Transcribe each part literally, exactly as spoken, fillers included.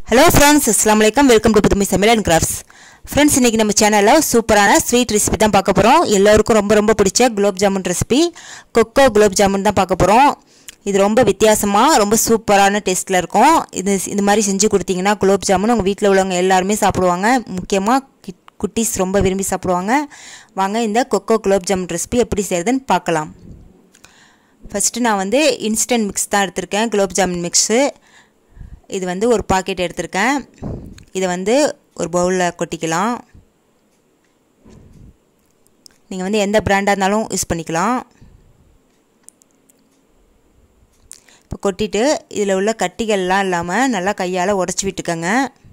Hello friends, assalamu alaikum. Welcome to Pudumi Samil and Crafts. Friends, இன்னைக்கு நம்ம சேனல்ல சூப்பரான ஸ்வீட் ரெசிபி தான் பார்க்க போறோம். எல்லாருக்கும் ரொம்ப ரொம்ப பிடிச்ச gulabjamun ரெசிபி, coco gulabjamun தான் பார்க்க போறோம். இது ரொம்ப வித்தியாசமா, ரொம்ப சூப்பரான டேஸ்ட்ல இருக்கும். இது இந்த மாதிரி செஞ்சு கொடுத்தீங்கன்னா gulabjamun உங்க வீட்ல உள்ளவங்க எல்லாரும் சாப்பிடுவாங்க. முக்கியமா குட்டீஸ் ரொம்ப விரும்பி சாப்பிடுவாங்க. வாங்க இந்த coco gulabjamun ரெசிபி எப்படி செய்யறதுன்னு பார்க்கலாம். ஃபர்ஸ்ட் நான் வந்து இன்ஸ்டன்ட் மிக்ஸ் தான் எடுத்துர்க்கேன், gulabjamun மிக்ஸ். இது வந்து ஒரு பாக்கெட் எடுத்துர்க்கேன். இதை வந்து ஒரு பவுல்ல கொட்டிக்கலாம். நீங்க வந்து எந்த பிராண்டா இருந்தாலும் யூஸ் பண்ணிக்கலாம். இப்போ கொட்டிட்டு இதில உள்ள கட்டிகள்லாம் இல்லாம நல்லா கையால உடைச்சு விட்டுக்கங்க.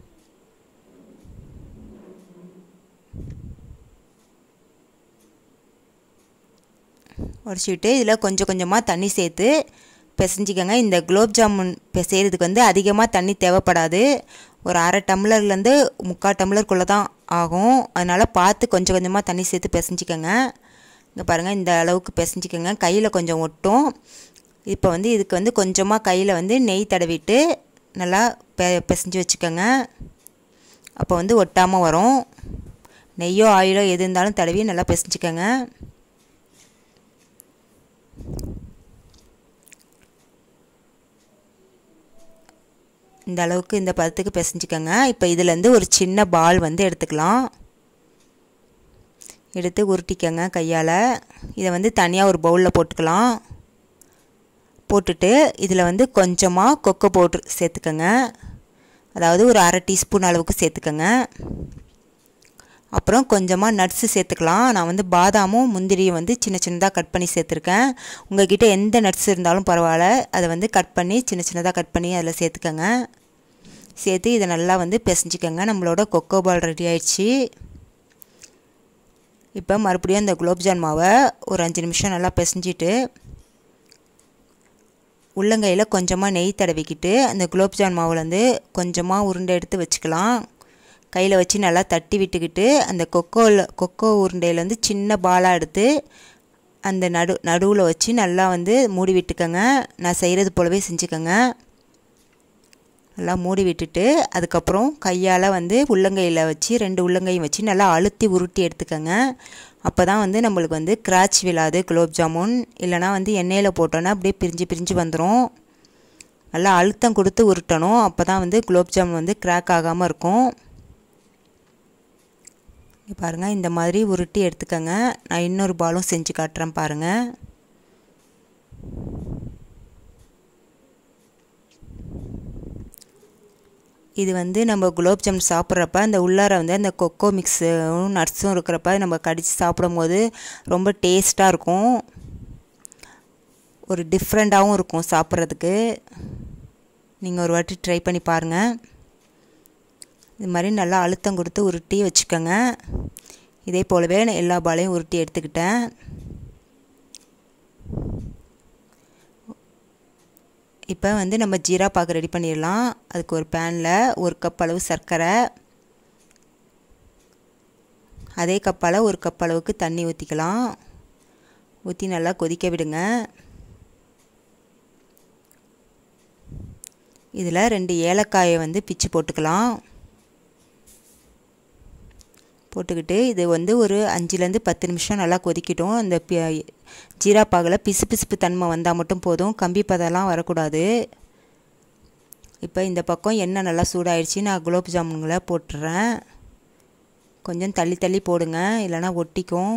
உடைச்சு விட்டு இதில கொஞ்சம் கொஞ்சமா தண்ணி சேர்த்து பிசைஞ்சிக்கங்க. இந்த gulabjamun செய்யிறதுக்கு வந்து அதிகமா தண்ணி தேவைப்படாது. ஒரு அரை டம்ளர்ல இருந்து முக்கால் டம்ளர்க்குள்ள தான் ஆகும். அதனால பார்த்து கொஞ்சம் கொஞ்சமா தண்ணி சேர்த்து பிசைஞ்சிக்கங்க. இங்க பாருங்க, இந்த அளவுக்கு பிசைஞ்சிக்கங்க. கையில கொஞ்சம் ஒட்டும். இப்போ வந்து இதுக்கு வந்து கொஞ்சமா கையில வந்து நெய் தடவிட்டு நல்லா பிசைஞ்சு வச்சுக்கங்க. அப்போ வந்து ஒட்டாம வரும். நெய்யோ ஆயிலோ எது இருந்தாலும் தடவி நல்லா பிசைஞ்சிக்கங்க. இந்த அளவுக்கு இந்த பதத்துக்கு பிசைஞ்சிக்கங்க. இப்போ இதில இருந்து ஒரு சின்ன பால் வந்து எடுத்துக்கலாம். எடுத்து உருட்டிக்கங்க கையால. இதை வந்து தனியா ஒரு பவுல்ல போட்டுக்கலாம். போட்டுட்டு இதில வந்து கொஞ்சமா கொக்கோ பவுடர் சேர்த்துக்கங்க. அதாவது ஒரு அரை டீஸ்பூன் அளவுக்கு சேர்த்துக்கங்க. அப்புறம் கொஞ்சமா நட்ஸ் சேர்த்துக்கலாம். நான் வந்து பாதாமும் முந்திரியும் வந்து சின்ன சின்னதா கட் பண்ணி சேர்த்துர்க்கேன். உங்ககிட்ட எந்த நட்ஸ் இருந்தாலும் பரவாயில்லை, அதை வந்து கட் பண்ணி சின்ன சின்னதா கட் பண்ணி அதில் சேர்த்துக்கங்க. சேர்த்து இதை நல்லா வந்து பிசைஞ்சிக்கங்க. நம்மளோட கொக்கோ பால் ரெடி ஆயிடுச்சு. இப்போ மறுபடியும் இந்த gulabjamun மாவை ஒரு அஞ்சு நிமிஷம் நல்லா பிசைஞ்சிட்டு உள்ளங்கையில் கொஞ்சமாக நெய் தடவிக்கிட்டு அந்த gulabjamun மாவில் வந்து கொஞ்சமாக உருண்டை எடுத்து வச்சுக்கலாம். கையில் வச்சு நல்லா தட்டி விட்டுக்கிட்டு அந்த கொக்கோவில் கொக்கோ உருண்டையிலேருந்து சின்ன பாலாக எடுத்து அந்த நடு நடுவில் வச்சு நல்லா வந்து மூடி விட்டுக்கங்க. நான் செய்கிறது போலவே செஞ்சுக்கங்க. நல்லா மூடி விட்டுட்டு அதுக்கப்புறம் கையால் வந்து உள்ளங்கையில் வச்சு ரெண்டு உள்ளங்கையும் வச்சு நல்லா அழுத்தி உருட்டி எடுத்துக்கங்க. அப்போ தான் வந்து நம்மளுக்கு வந்து கிராச் விழாது gulabjamun. இல்லைனா வந்து எண்ணெயில் போட்டோன்னா அப்படியே பிரிஞ்சு பிரிஞ்சு வந்துடும். நல்லா அழுத்தம் கொடுத்து உருட்டணும். அப்போ தான் வந்து gulabjamun வந்து கிராக் ஆகாமல் இருக்கும். பாருங்க, இந்த மாதிரி உருட்டி எடுத்துக்கங்க. நான் இன்னொரு பாலும் செஞ்சு காட்டுறேன் பாருங்க. இது வந்து நம்ம gulabjamun சாப்பிட்றப்ப அந்த உள்ளார வந்து அந்த கொக்கோ மிக்ஸும் நட்ஸும் இருக்கிறப்ப நம்ம கடிச்சு சாப்பிடும்போது ரொம்ப டேஸ்ட்டாக இருக்கும். ஒரு டிஃப்ரெண்ட்டாகவும் இருக்கும் சாப்பிட்றதுக்கு. நீங்கள் ஒரு வாட்டி ட்ரை பண்ணி பாருங்கள். இது மாதிரி நல்லா அழுத்தம் கொடுத்து உருட்டி வச்சுக்கோங்க. இதே போலவே எல்லா பாலையும் உருட்டி எடுத்துக்கிட்டேன். இப்போ வந்து நம்ம ஜீரா பாகு ரெடி பண்ணிடலாம். அதுக்கு ஒரு பேனில் ஒரு கப் அளவு சர்க்கரை, அதே கப்பால் ஒரு கப் அளவுக்கு தண்ணி ஊற்றிக்கலாம். ஊற்றி நல்லா கொதிக்க விடுங்க. இதில் ரெண்டு ஏலக்காயை வந்து பிச்சு போட்டுக்கலாம். போட்டுக்கிட்டு இது வந்து ஒரு அஞ்சுலேருந்து பத்து நிமிஷம் நல்லா கொதிக்கட்டும். அந்த ஜீரா பாகில் பிசு பிசுப்பு தன்மை வந்தால் மட்டும் போதும், கம்பி பதெல்லாம் வரக்கூடாது. இப்போ இந்த பக்கம் எண்ணெய் நல்லா சூடாயிடுச்சு. நான் gulabjamunகளை போட்டுறேன். கொஞ்சம் தள்ளி தள்ளி போடுங்க, இல்லைனா ஒட்டிக்கும்.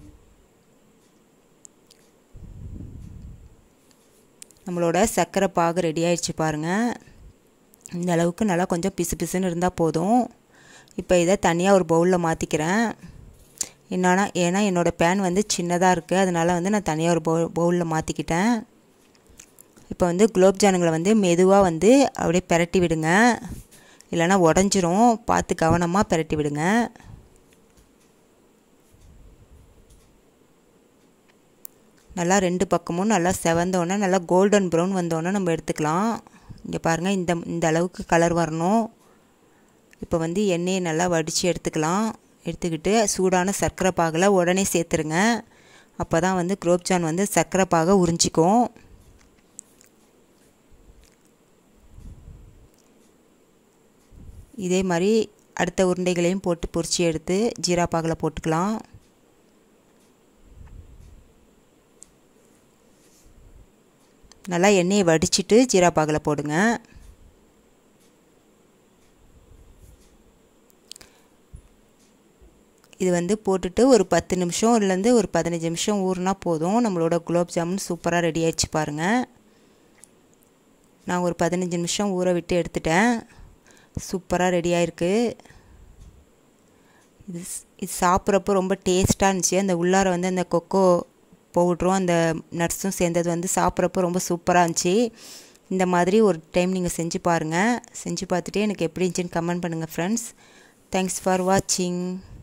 நம்மளோட சர்க்கரை பாகு ரெடி ஆயிடுச்சு பாருங்கள். இந்த அளவுக்கு நல்லா கொஞ்சம் பிசு பிசுன்னு இருந்தால் போதும். இப்போ இதை தனியாக ஒரு பவுலில் மாற்றிக்கிறேன். என்னன்னா ஏன்னா என்னோடய பேன் வந்து சின்னதாக இருக்குது, அதனால் வந்து நான் தனியாக ஒரு பவு பவுலில் மாற்றிக்கிட்டேன். இப்போ வந்து gulabjamunகளை வந்து மெதுவாக வந்து அப்படியே பிரட்டி விடுங்க, இல்லைனா உடஞ்சிரும். பார்த்து கவனமாக பிரட்டி விடுங்க. நல்லா ரெண்டு பக்கமும் நல்லா செவந்தோன்னே நல்லா கோல்டன் ப்ரௌன் வந்தோன்னே நம்ம எடுத்துக்கலாம். இங்கே பாருங்கள், இந்த இந்த அளவுக்கு கலர் வரணும். இப்போ வந்து எண்ணெயை நல்லா வடித்து எடுத்துக்கலாம். எடுத்துக்கிட்டு சூடான சர்க்கரை பாகில் உடனே சேர்த்துருங்க. அப்போ தான் வந்து gulabjamun வந்து சர்க்கரை பாகை உறிஞ்சிக்கும். இதே மாதிரி அடுத்த உருண்டைகளையும் போட்டு பொரிச்சு எடுத்து ஜீரா பாகில் போட்டுக்கலாம். நல்லா எண்ணெயை வடிச்சிட்டு ஜீரா பாகில் போடுங்க. இது வந்து போட்டுட்டு ஒரு பத்து நிமிஷம் இல்லைருந்து ஒரு பதினஞ்சு நிமிஷம் ஊறினா போதும். நம்மளோட குலோப் ஜாமுன் சூப்பராக ரெடி ஆயிடுச்சு பாருங்கள். நான் ஒரு பதினஞ்சு நிமிஷம் ஊற விட்டு எடுத்துட்டேன். சூப்பராக ரெடி ஆயிருக்கு. இது இது சாப்பிட்றப்போ ரொம்ப டேஸ்ட்டாக இருந்துச்சு. அந்த உள்ளார வந்து அந்த கொக்கோ பவுட்ரும் அந்த நட்ஸும் சேர்ந்தது வந்து சாப்பிட்றப்போ ரொம்ப சூப்பராக இருந்துச்சு. இந்த மாதிரி ஒரு டைம் நீங்கள் செஞ்சு பாருங்கள். செஞ்சு பார்த்துட்டு எனக்கு எப்படி இருந்துச்சுன்னு கமெண்ட் பண்ணுங்கள் ஃப்ரெண்ட்ஸ். தேங்க்ஸ் ஃபார் வாட்சிங்.